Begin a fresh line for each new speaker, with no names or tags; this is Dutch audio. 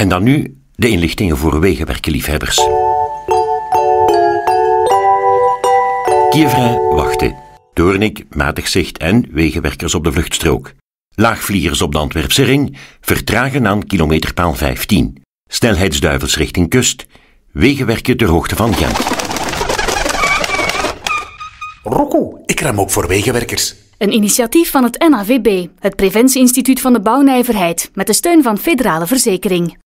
En dan nu de inlichtingen voor wegenwerkenliefhebbers. Kievrin wachten. Doornik, matig zicht en wegenwerkers op de vluchtstrook. Laagvliegers op de Antwerpse ring vertragen aan kilometerpaal 15. Snelheidsduivels richting kust. Wegenwerken ter hoogte van Gent.
Rocco, ik rem ook voor wegenwerkers.
Een initiatief van het NAVB, het Preventieinstituut van de Bouwnijverheid, met de steun van Federale Verzekering.